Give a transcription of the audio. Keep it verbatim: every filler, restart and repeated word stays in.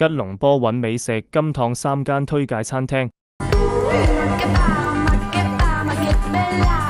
吉隆坡揾美食金堂三間推介餐廳。